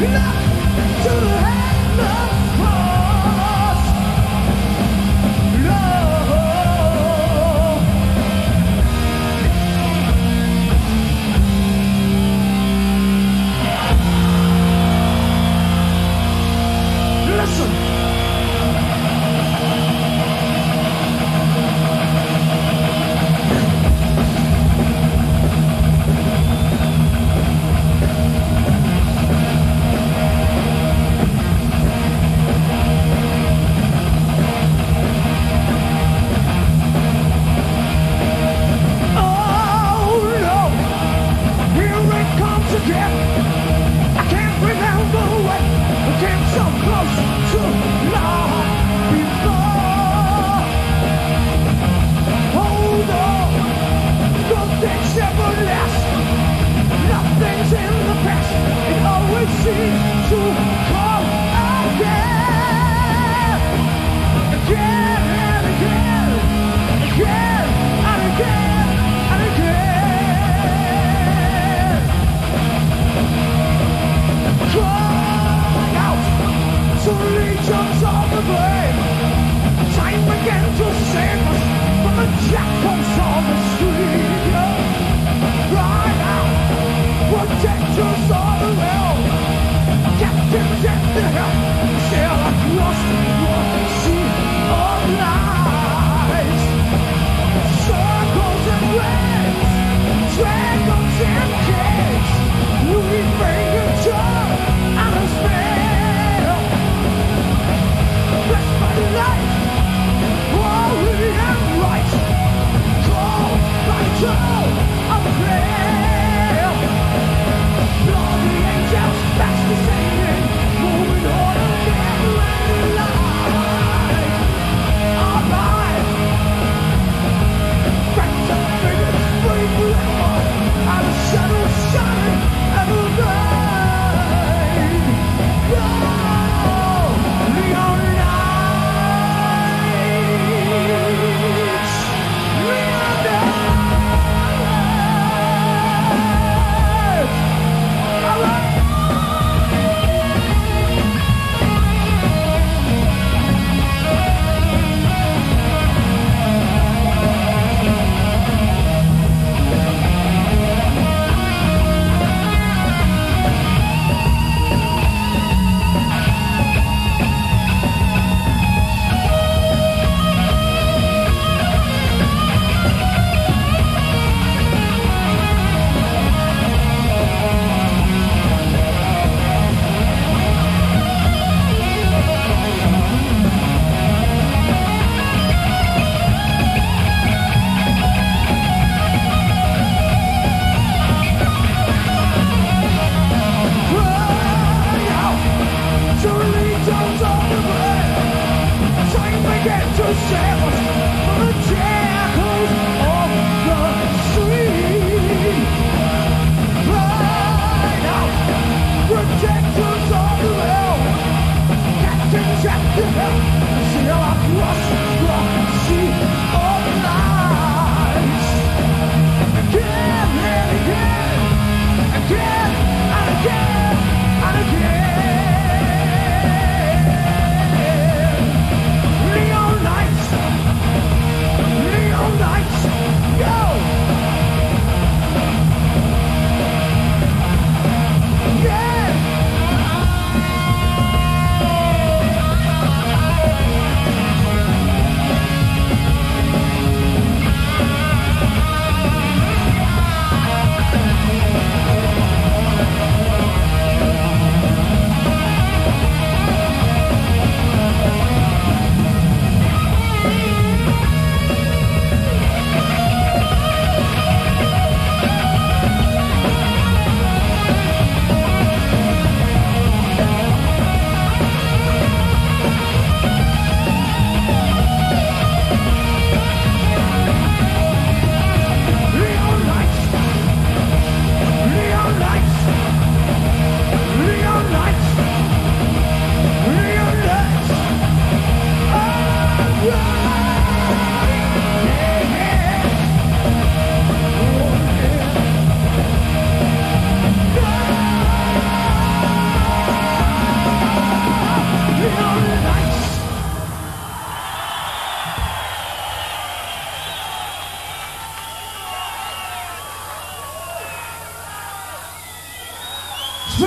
to the headless cross. Listen. Again. I can't remember when we came so close to love before. Hold on, good things never last. Nothing's in the past, it always seems to come again. Again and again, again and again and again. Cry out to legions of the blame. Time began to save us from the jackals on the street. Cry out, protectors of the realm. Captains at the helm, sail across the sea of lies. Circles and rings, dragons and kings. We bring a joy and a spell. Bless my life, holy and right. Call by toe of prayer. Lord, the angels fast descending, moving on and never ending light. Alive, friends and figures free forever, and the shadows shining ever bright.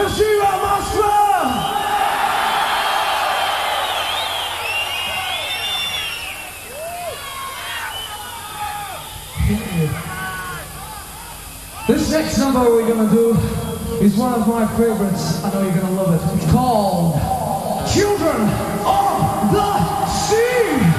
This next number we're gonna do is one of my favorites. I know you're gonna love it. It's called Children of the Sea.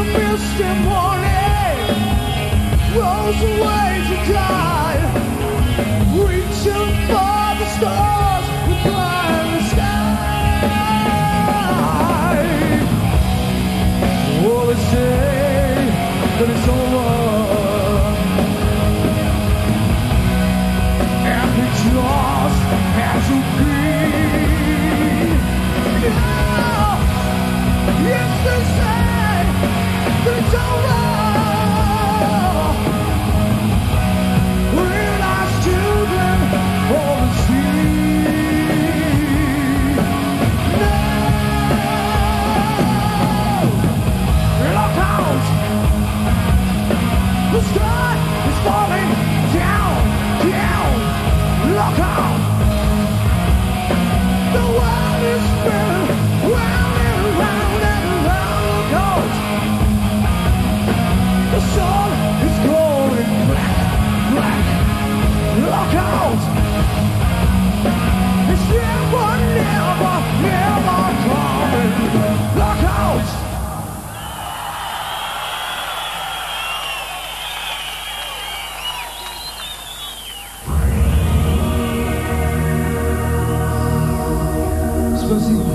Away to die. reaching for the stars and blind the sky. Oh, they say that it's over, and we just have to be. Yes, they say that it's over. We're lost children of the sea. No, look out! The sky is falling down, down. Look out! The world is spinning round and round and round. Look out! The sun is going black, black. Look out! It's never, never, never coming. Look out! Спасибо.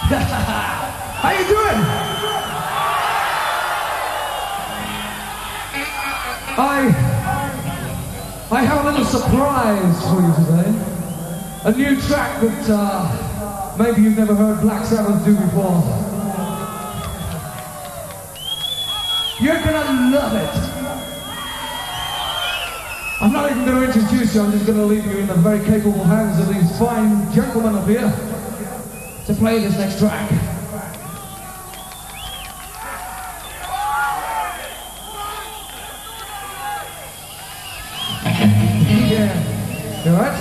How you doing? I have a little surprise for you today. A new track that maybe you've never heard Black Sabbath do before. You're gonna love it. I'm not even going to introduce you, I'm just going to leave you in the very capable hands of these fine gentlemen up here to play this next track. Yeah. You alright?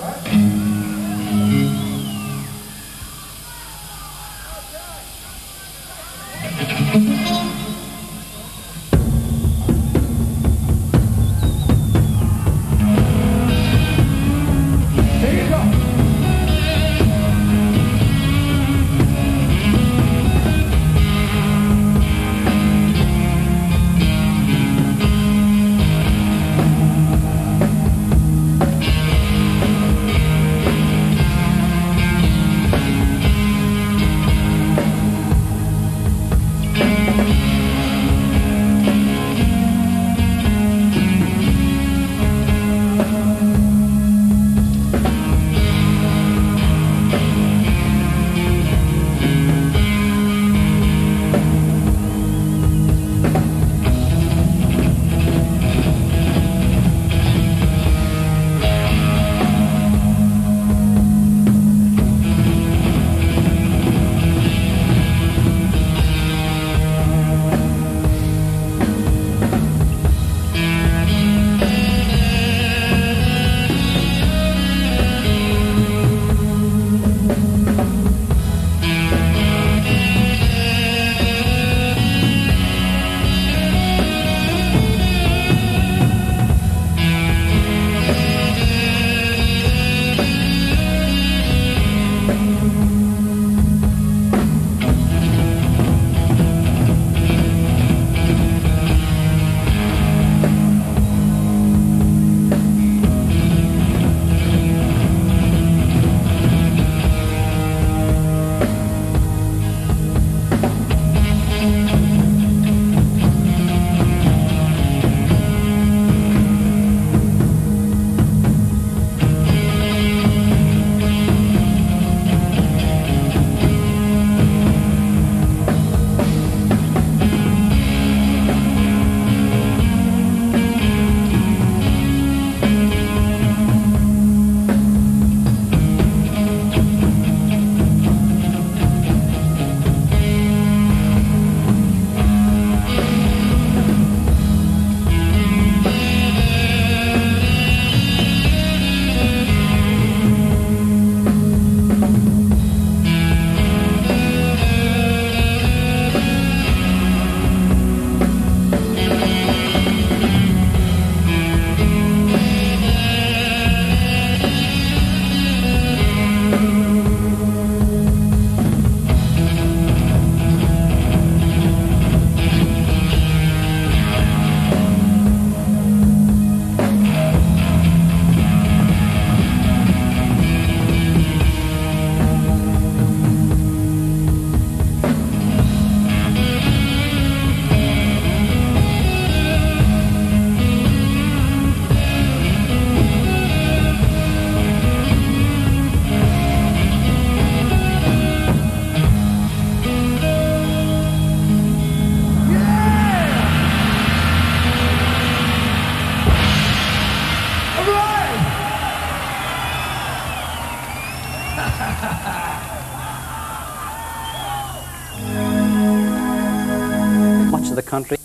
Much of the country.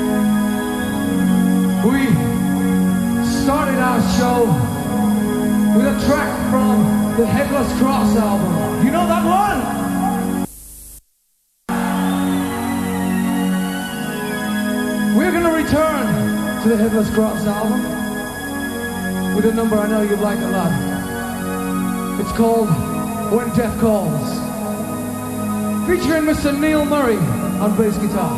We started our show with a track from the Headless Cross album. You know that one? We're going to return to the Headless Cross album with a number I know you like a lot. It's called When Death Calls, featuring Mr. Neil Murray on bass guitar.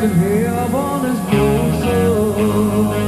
that heaven is closer.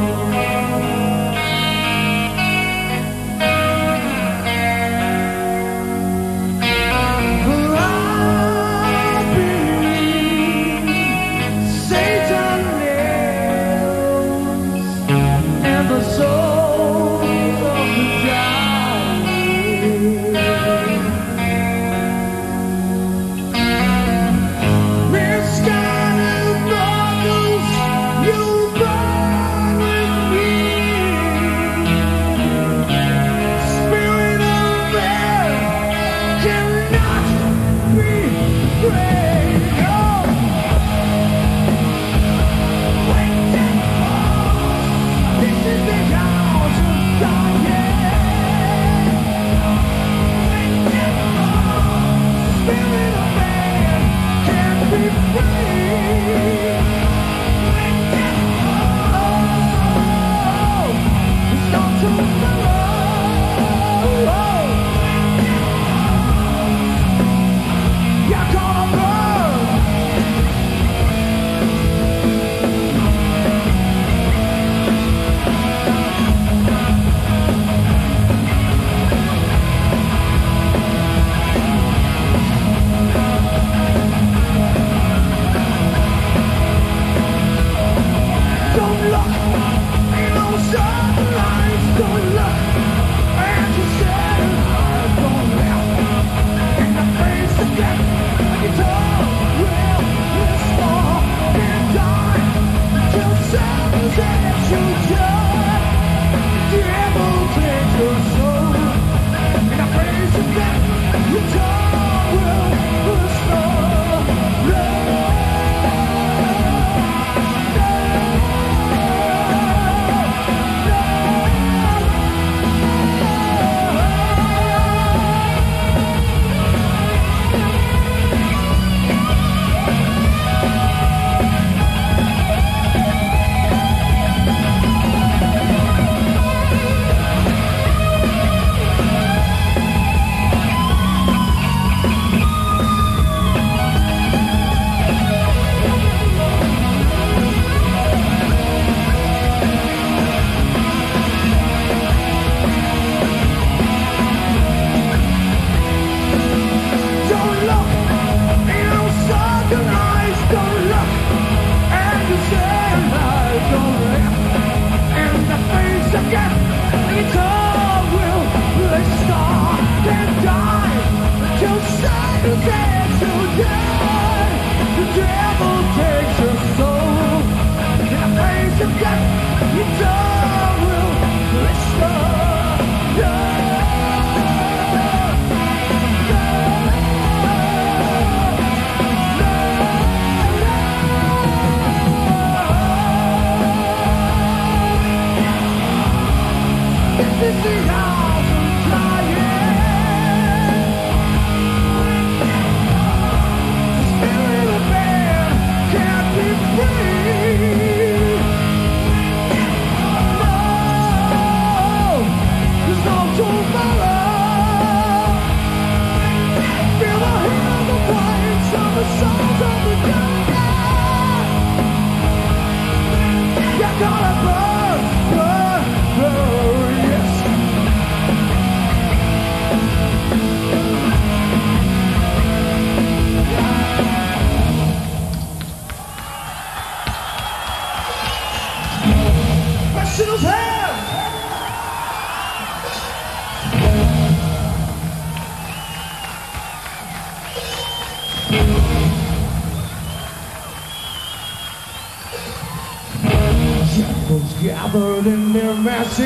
Gathered in their masses,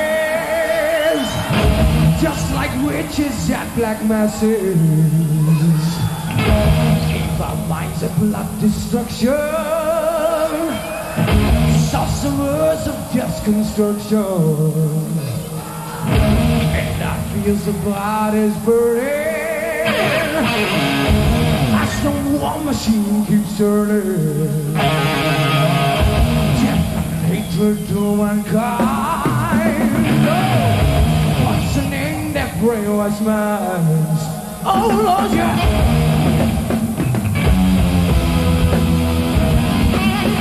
just like witches at black masses. Keep our minds of blood destruction, sorcerers of just construction. And I feel the bodies burning as the war machine keeps turning. Hatred to mankind. Poisoning their brainwashed minds. Oh Lord, yeah.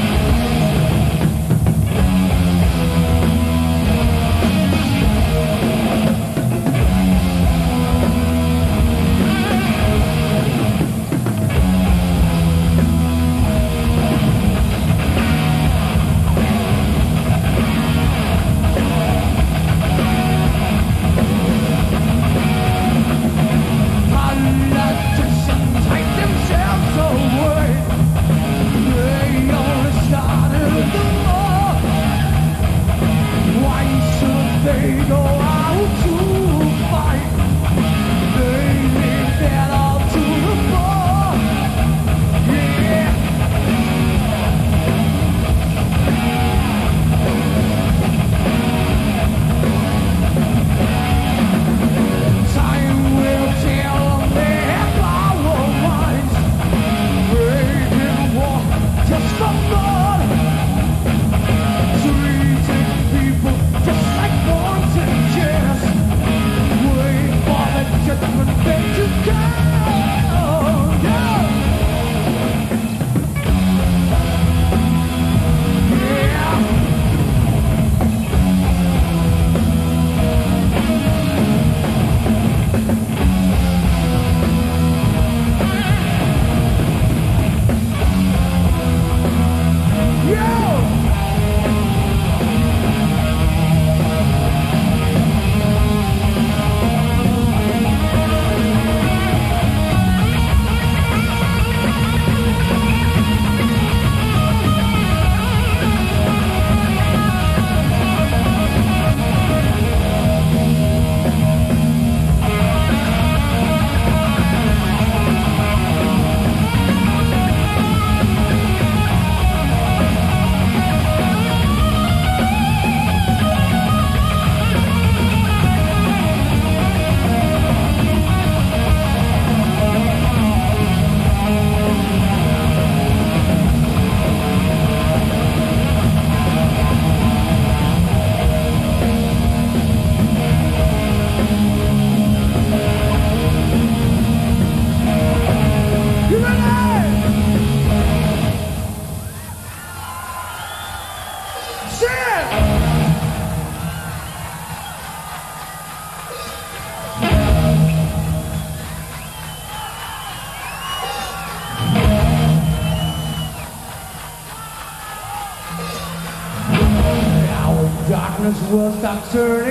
darkness will stop turning.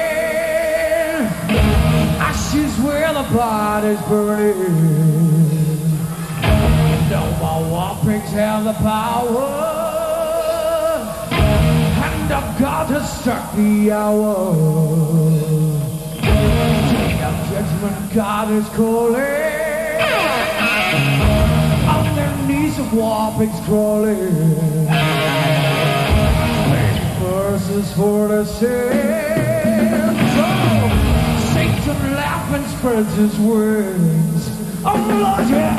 Ashes where the body's burning. No more war pigs have the power. Hand of God has struck the hour. Day of judgment, God is calling. On their knees of war pigs crawling. Verses for the sins. Oh, Satan laughs and spreads his wings. Oh Lord, yeah.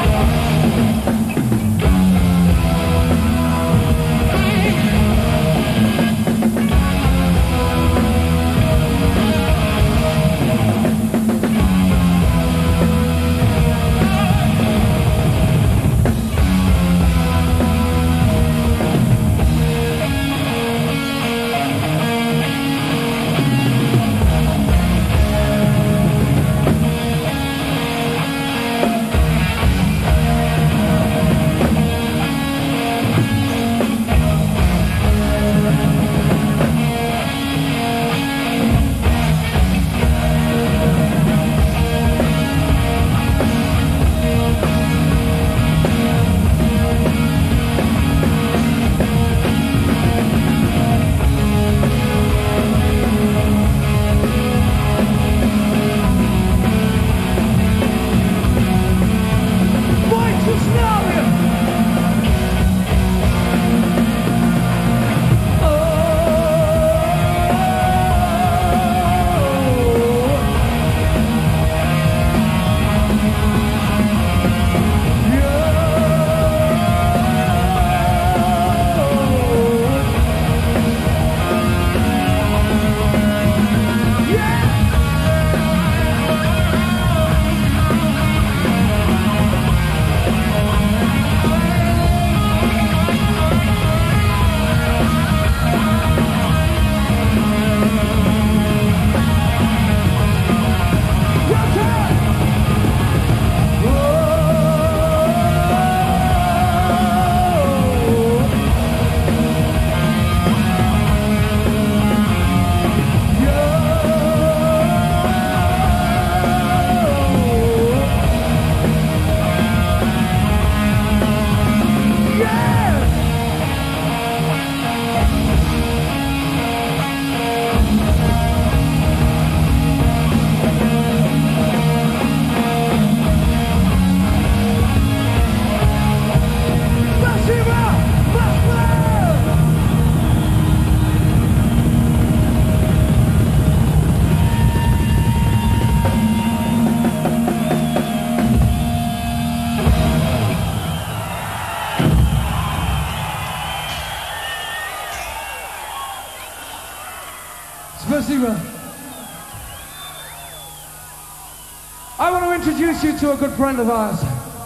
I want to introduce you to a good friend of ours.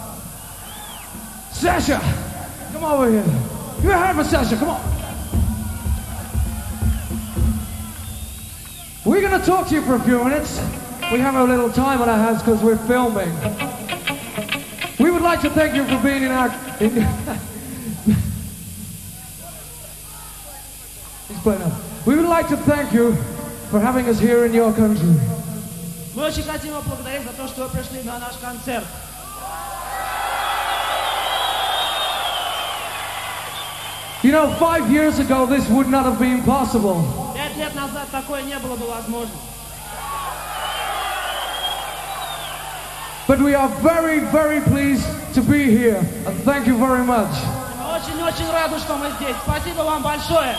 Sasha, come over here. Give a hand for Sasha, come on. We're going to talk to you for a few minutes. We have a little time on our hands because we're filming. We would like to thank you for being in our... We would like to thank you for having us here in your country. Мы очень хотим вас благодарить за то, что вы пришли на наш концерт. You know, 5 years ago this would not have been possible. 5 лет назад такое не было бы возможно. But we are very, very pleased to be here, and thank you very much. Мы очень-очень рады, что мы здесь. Спасибо вам большое.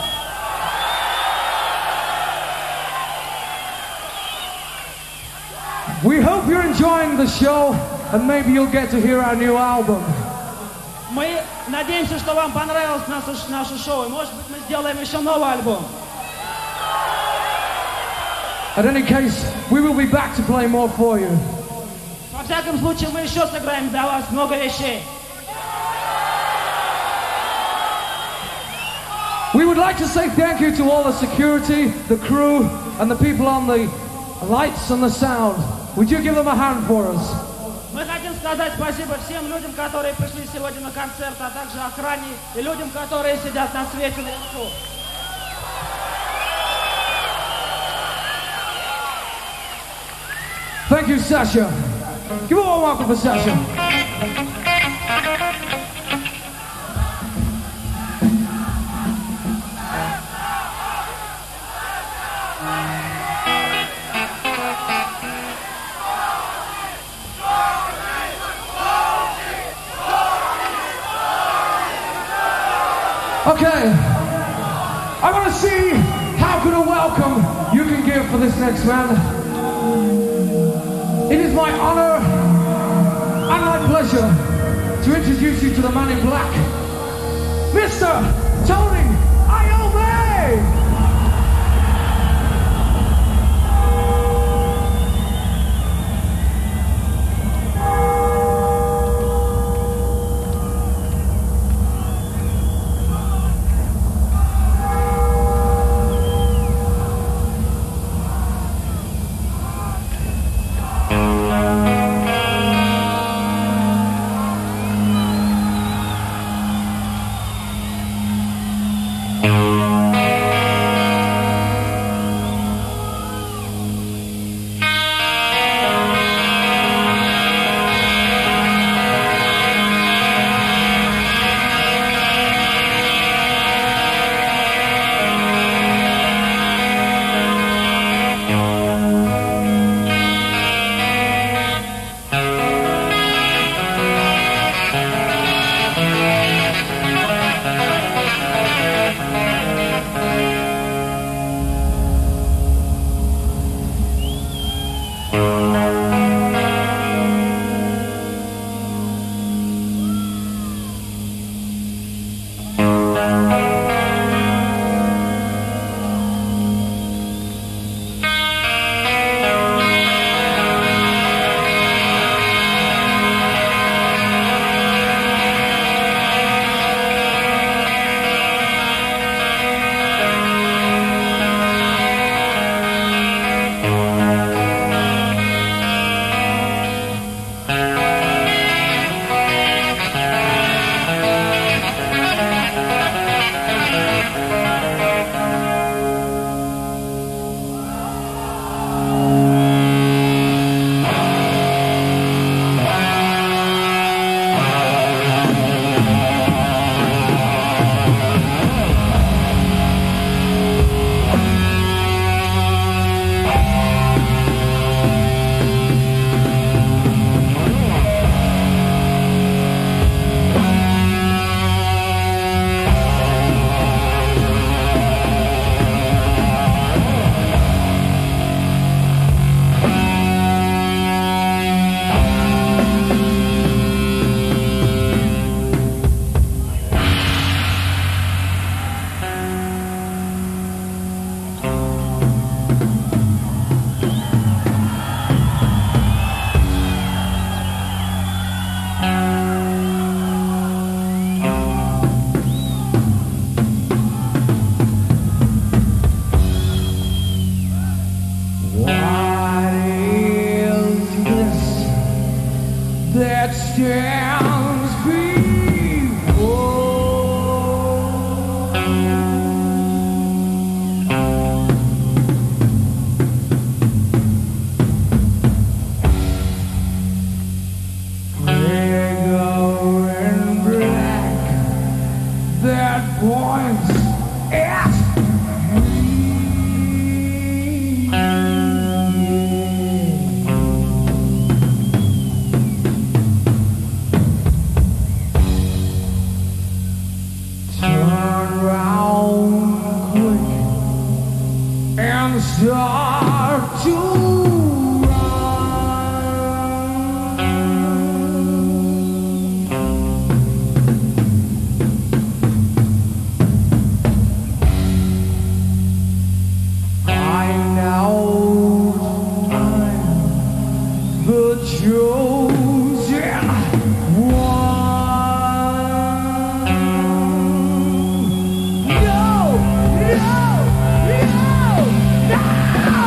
We hope you're enjoying the show, and maybe you'll get to hear our new album. Мы надеемся, что вам понравилось наше шоу, и, может быть, мы сделаем еще новый альбом. In any case, we will be back to play more for you. Во всяком случае, мы еще сыграем для вас много вещей. We would like to say thank you to all the security, the crew, and the people on the lights and the sound. Would you give them a hand for us? Мы хотим сказать спасибо всем людям, которые пришли сегодня на концерт, а также охране и людям, которые сидят на свете наверху. Thank you, Sasha. Give a warm welcome for Sasha. Okay, I want to see how good a welcome you can give for this next man. It is my honor and my pleasure to introduce you to the man in black, Mr. Tony Iommi! No!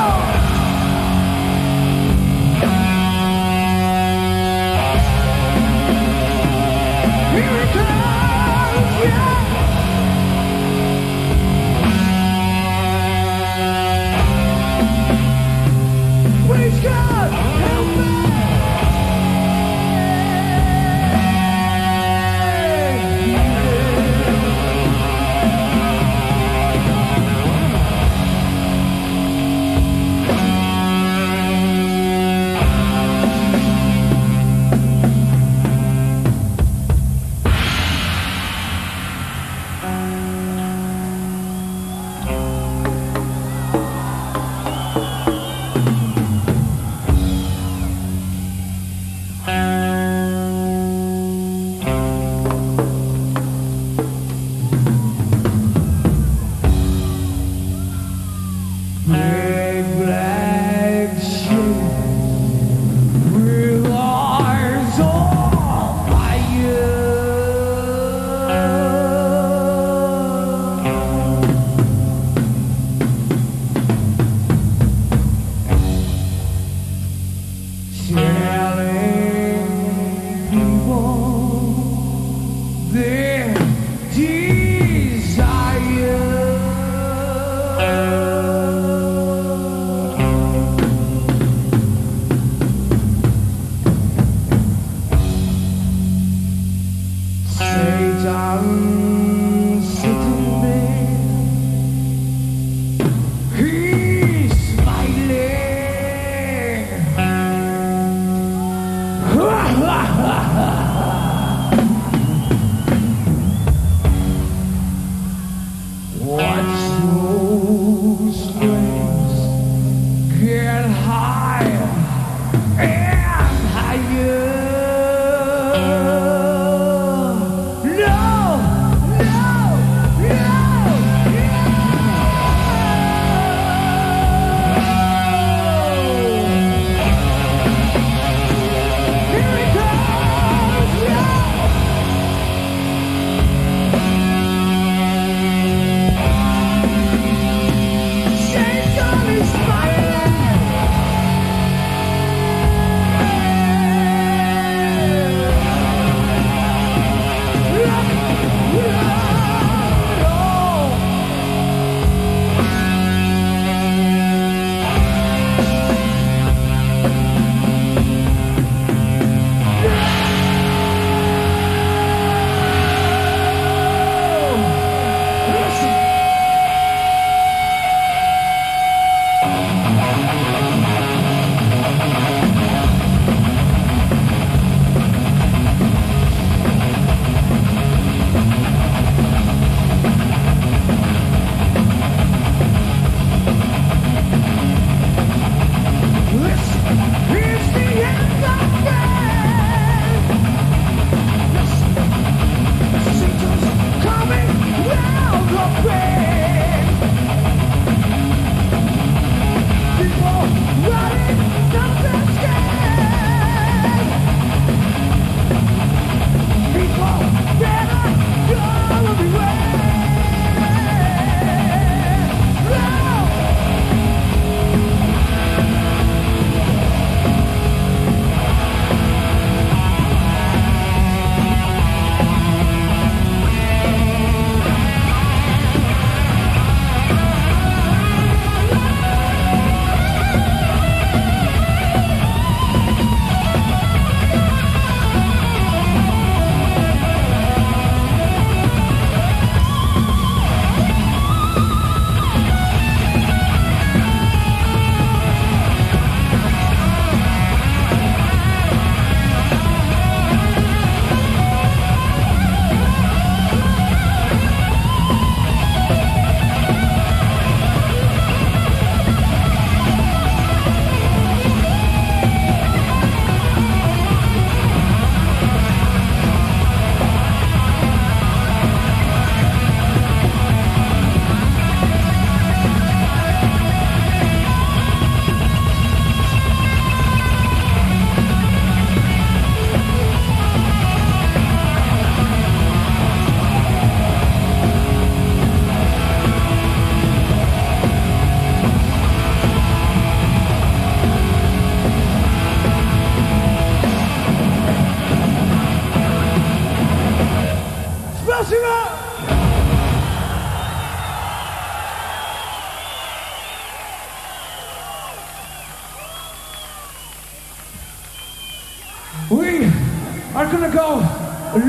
We are gonna go a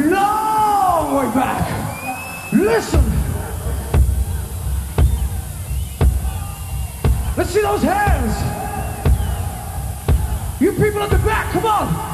long way back. Listen. Let's see those hands. You people at the back, come on.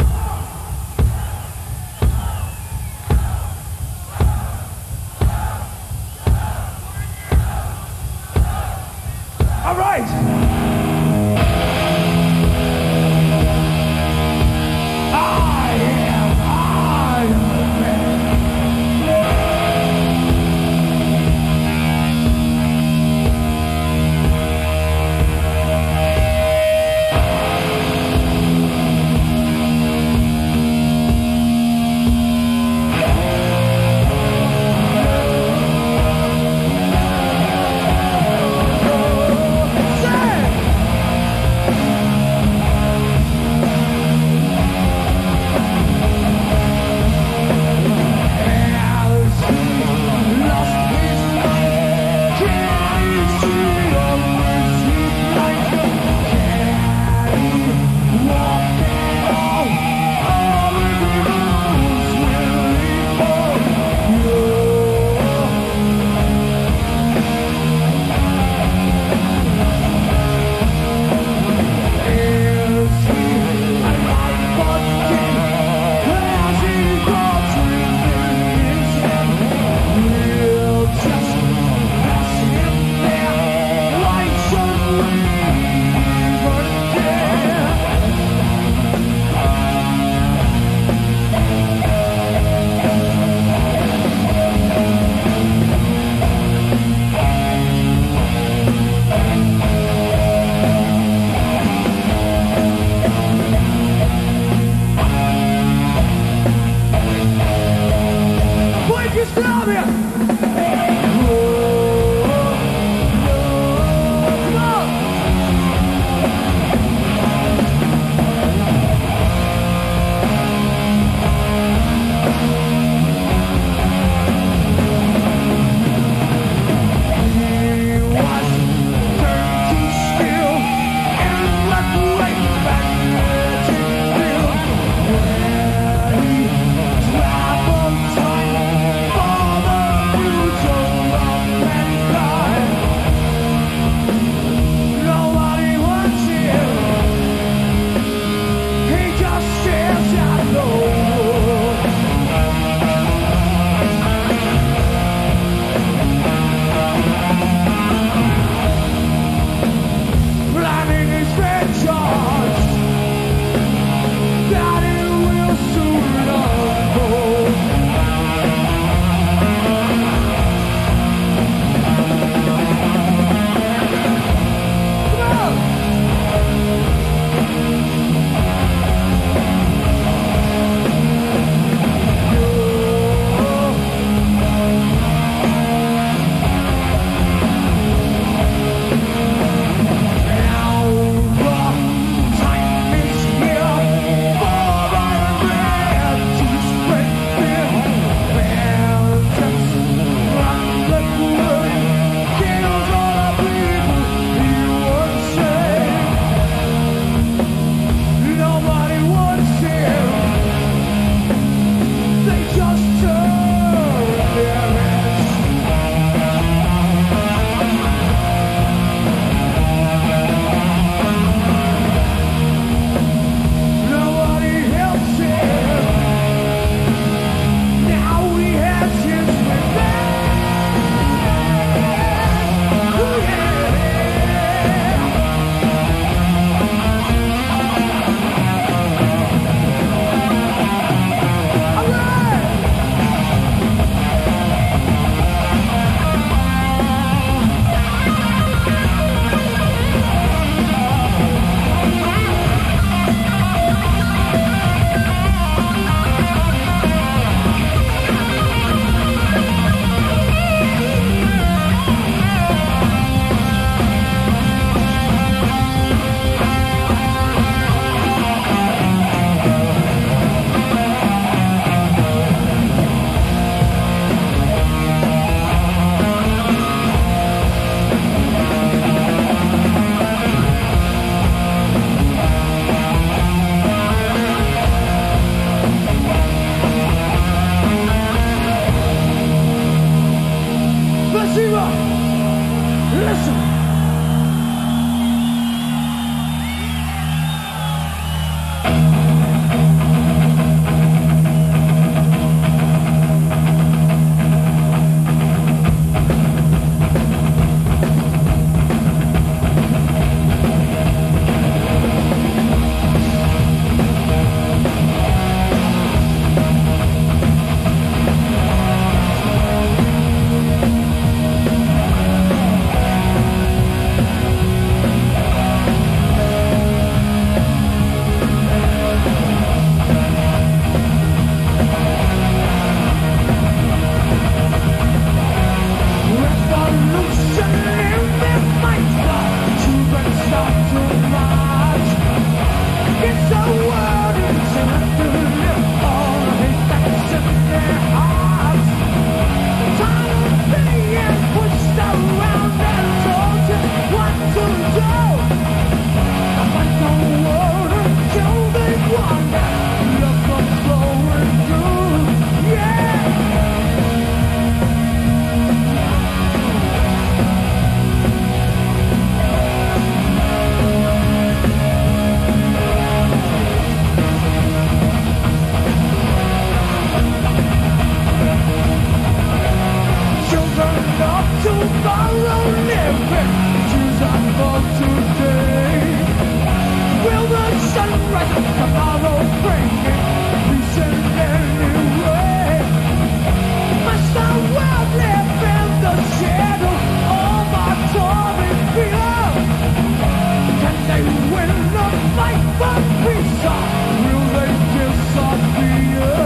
time for today. Will the sunrise of tomorrow bring it? Peace in any way? Must I world live in the shadow of my torrid fear? Can they win the fight for peace, or will they disappear?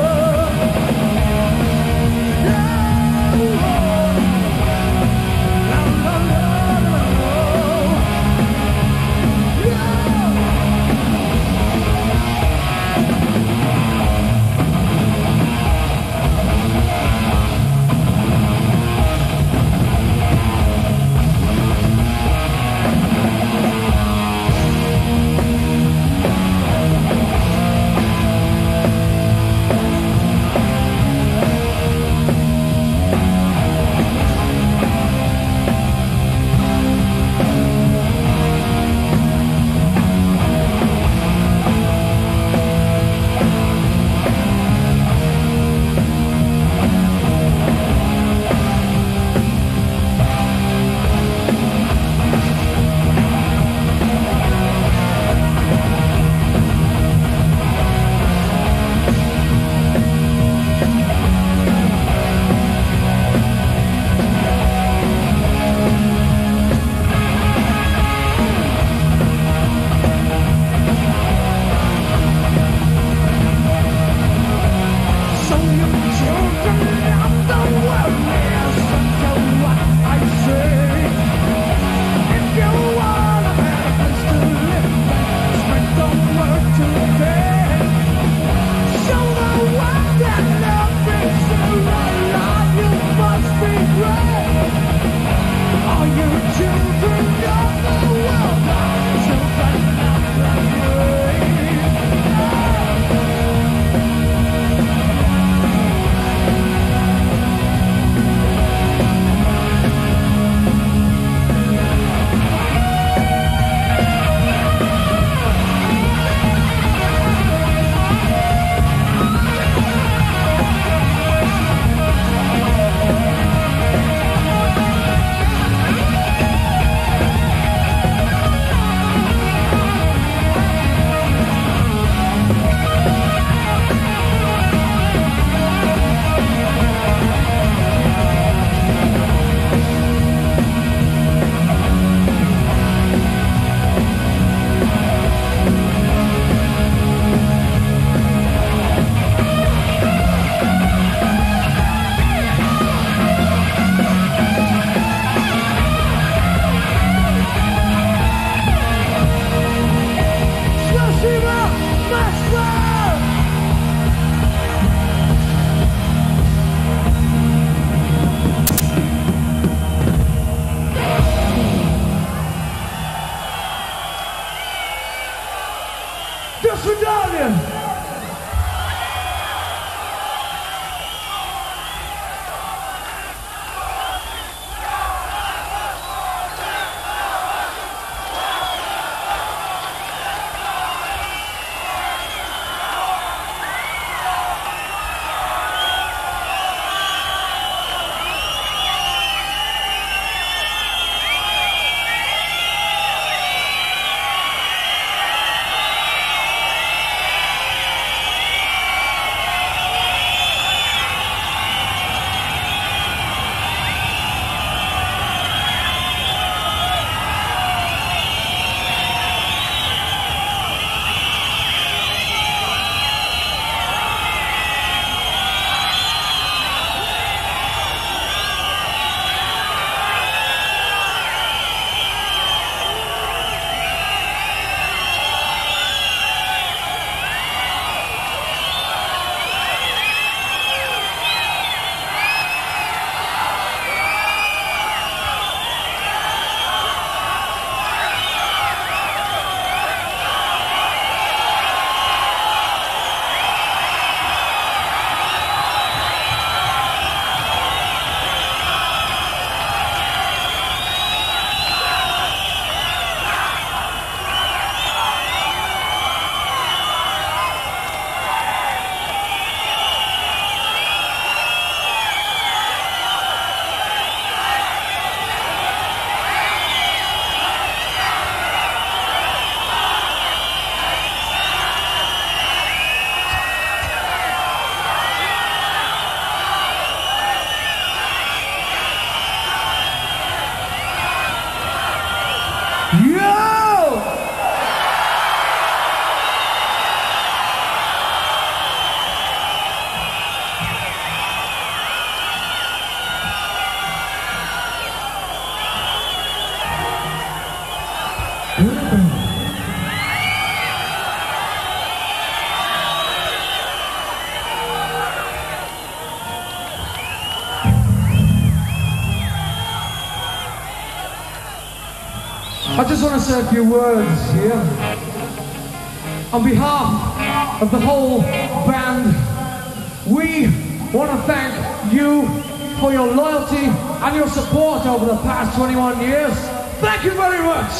I just want to say a few words here. On behalf of the whole band, we want to thank you for your loyalty and your support over the past 21 years. Thank you very much.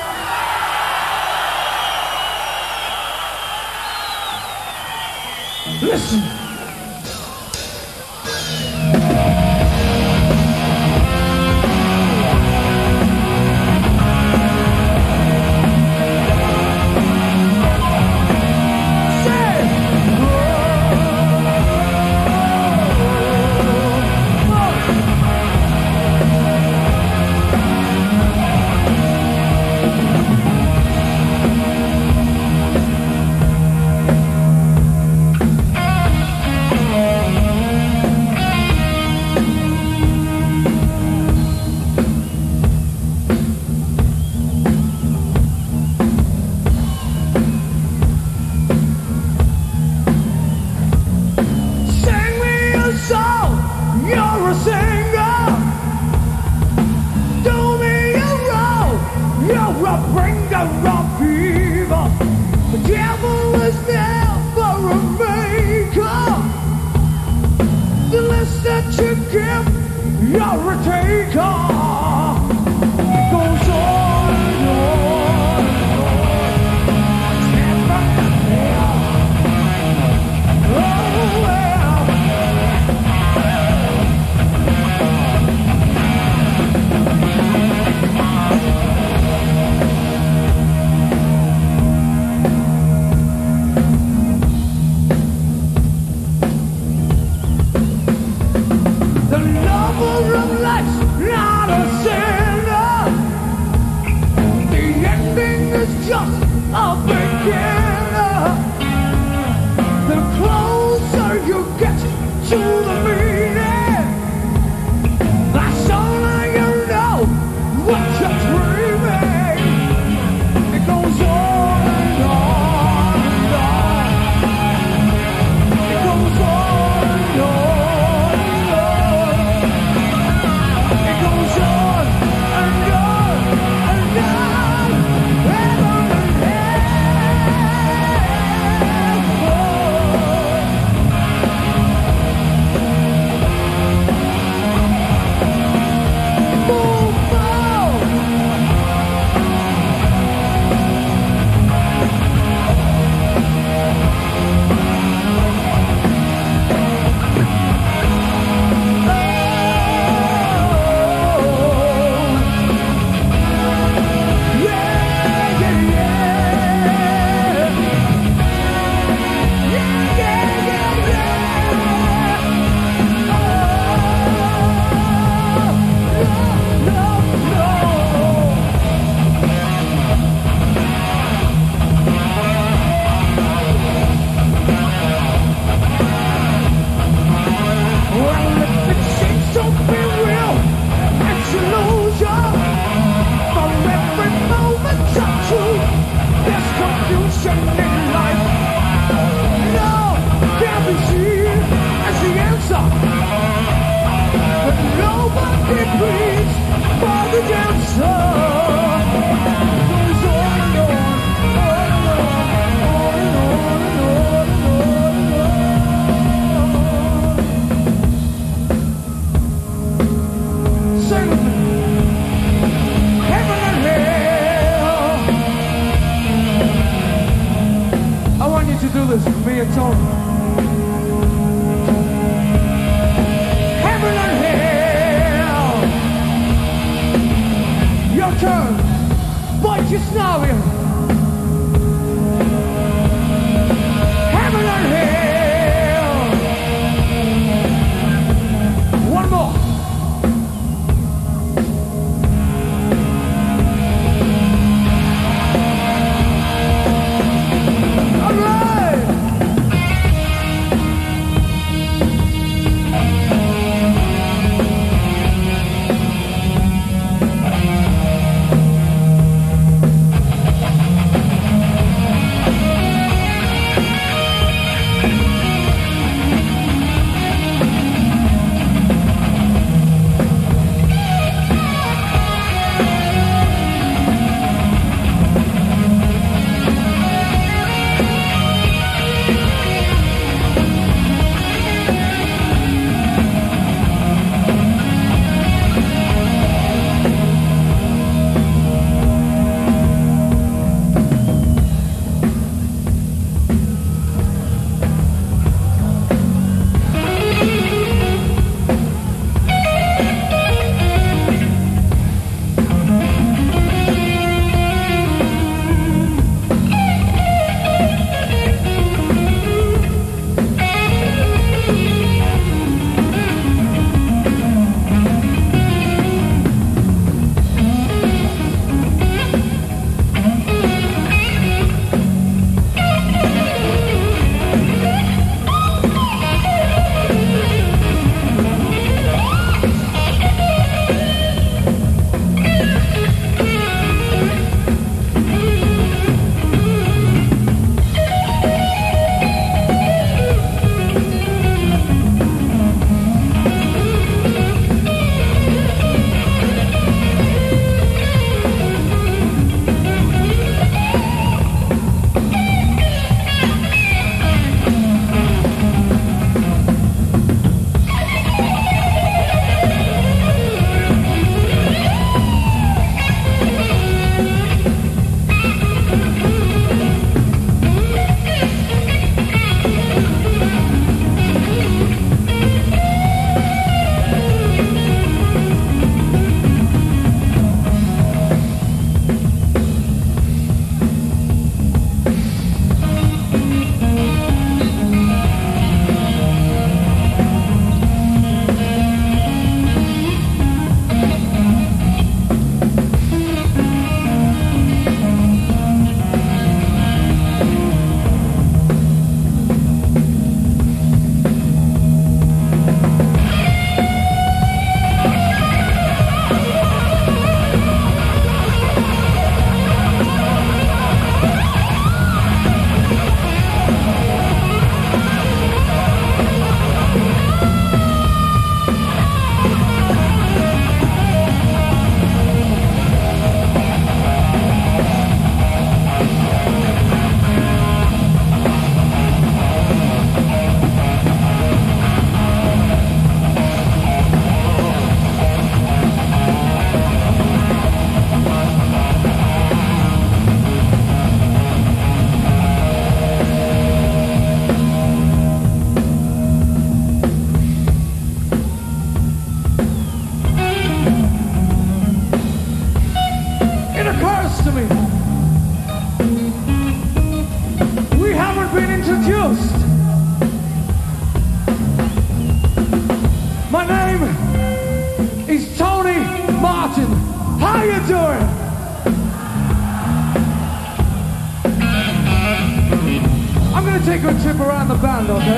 Listen. me. We haven't been introduced. My name is Tony Martin. How you doing? I'm gonna take a trip around the band, okay?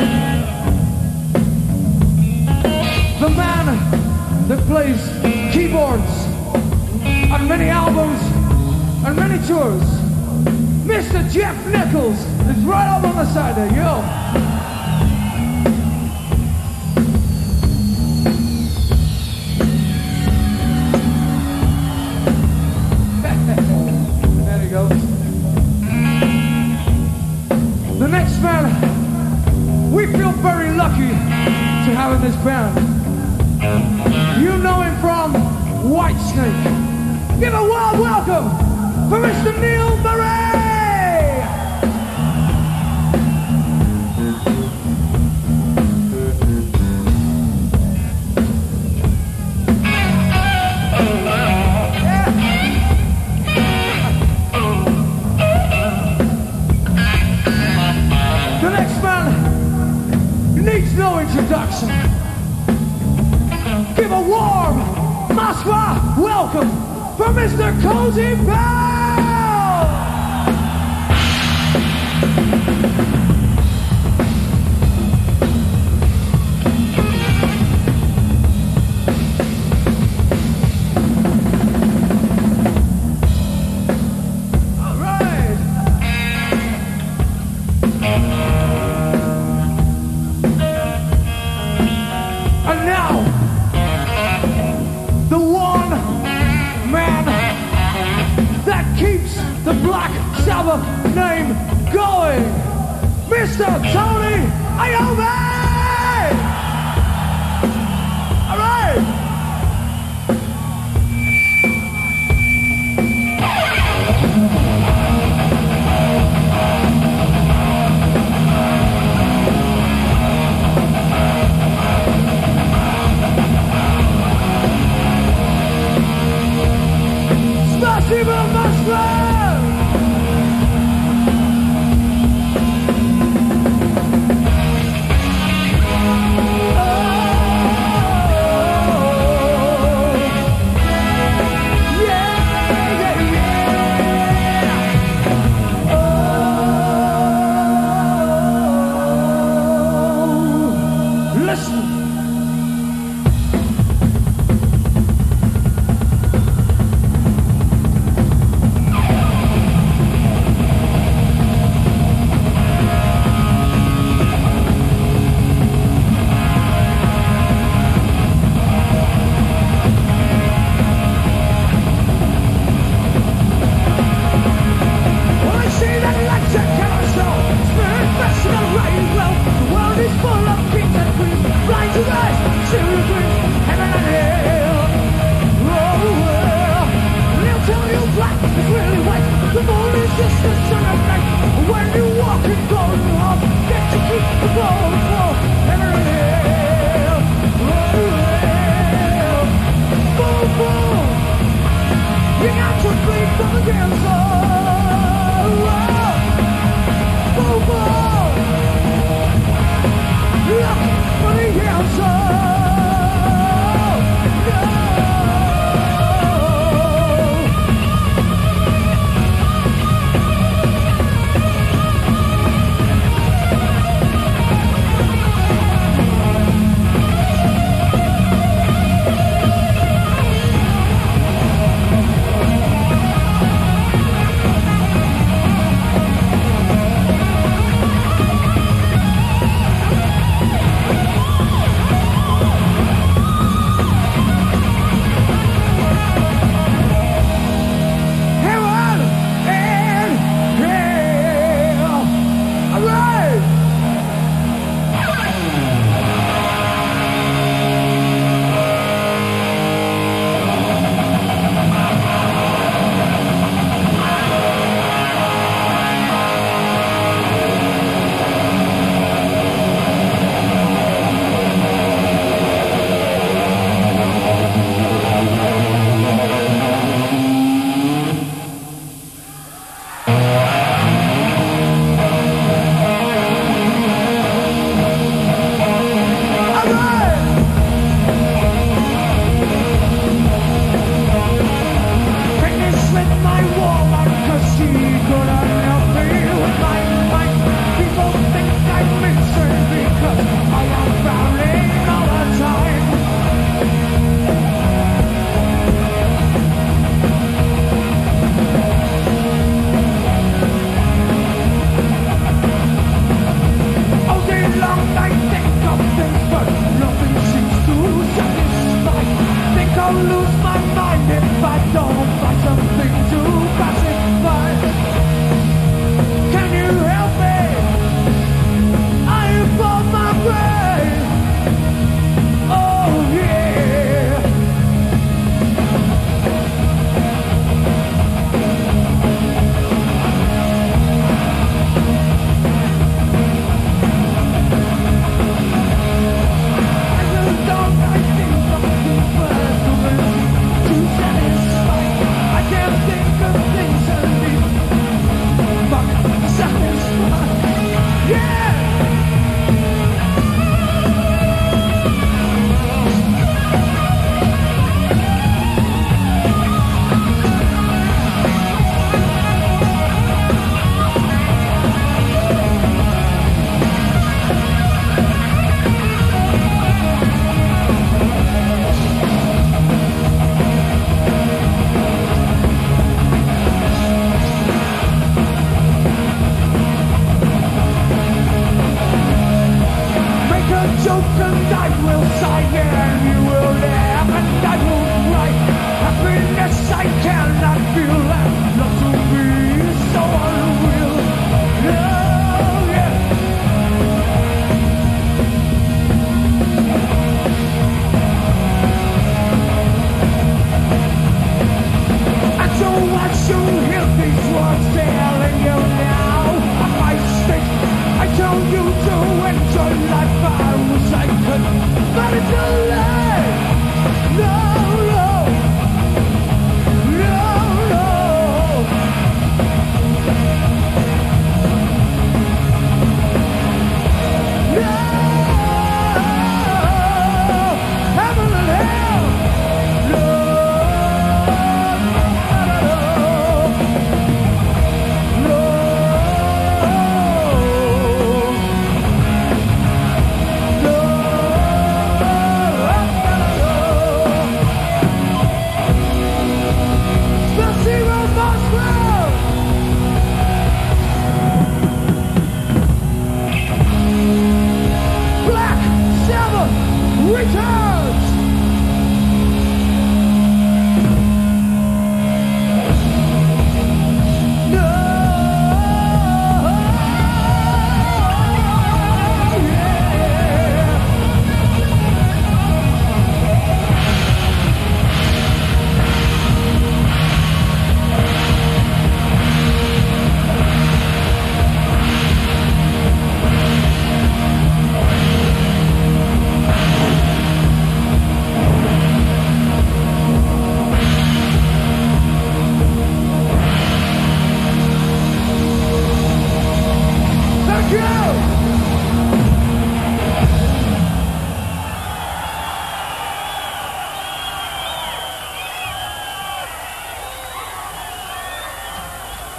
The man that plays keyboards on many albums and many tours, Mr. Geoff Nicholls, is right up on the side there, yo. There he goes. The next man, we feel very lucky to have in this band. You know him from Whitesnake. Give a warm welcome for Mr. Neil Murray! The next man needs no introduction. Give a warm Moskva welcome for Mr. Cozy Powell! All right. And now, the one man that keeps the Black Sabbath name going, Mr. Tony Iommi! All right. Spasibo, Moskva!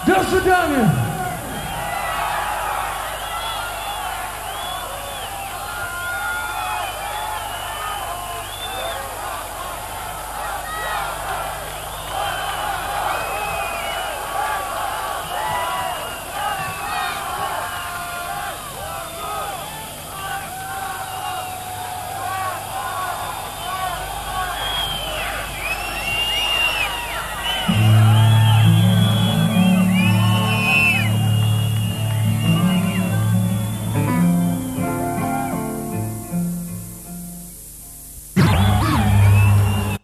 До свидания!